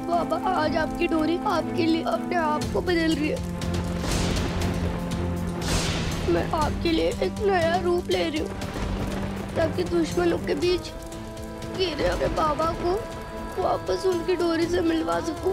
बाबा, आज आपकी डोरी आपके लिए अपने आप को बदल रही है। मैं आपके लिए एक नया रूप ले रही हूँ ताकि दुश्मनों के बीच गिरे अपने बाबा को वापस उनकी डोरी से मिलवा सकूं।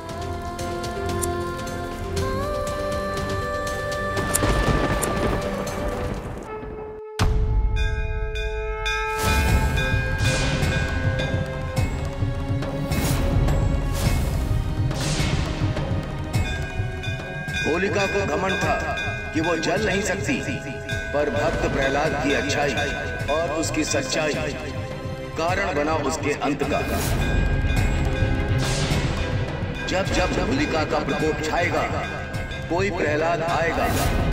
होलिका को घमंड था कि वो जल नहीं सकती, पर भक्त प्रहलाद की अच्छाई और उसकी सच्चाई कारण बना उसके अंत का। जब जब होलिका का प्रकोप छाएगा, कोई प्रहलाद आएगा।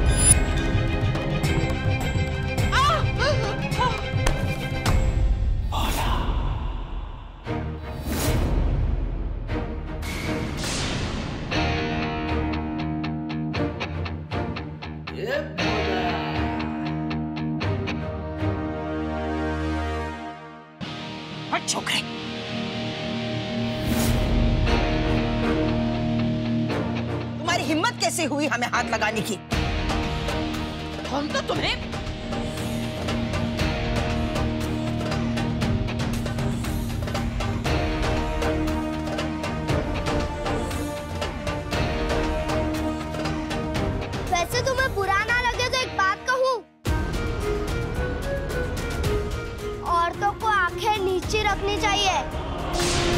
छोकरे, तुम्हारी हिम्मत कैसे हुई हमें हाथ लगाने की? हम तो तुम्हें वैसे तुम्हें बुरा ना लगे तो एक बात कहूं, औरतों को आंखें नीचे रखनी चाहिए।